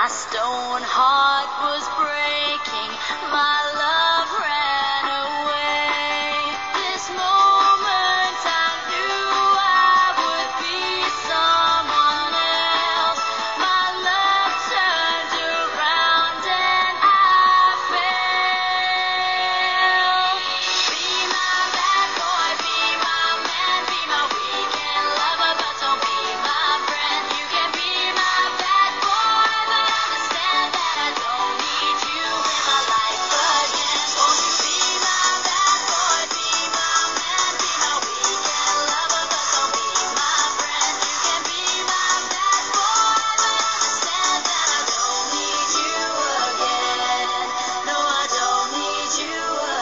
My stone heart was breaking, my love ran away. This moment I knew I would be someone else. My love turned around and I fell. Be my bad boy, be my man, be my weekend lover, but don't be my friend. You can be my bad boy, but understand that I don't need you in my life again. Won't you be my bad boy, be my man, be my weekend lover, but don't be my friend. You can be my bad boy, but understand that I don't need you again. No, I don't need you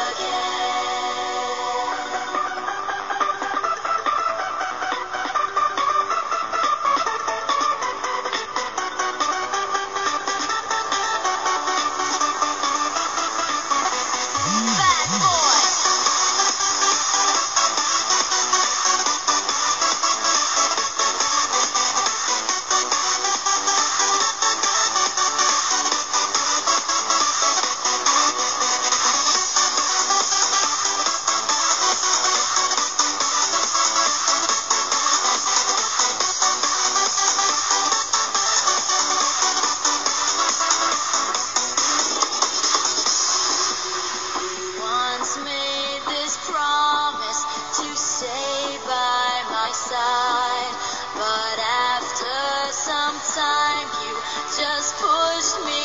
again. Bad boy. Once made this promise to stay by my side, but after some time you just pushed me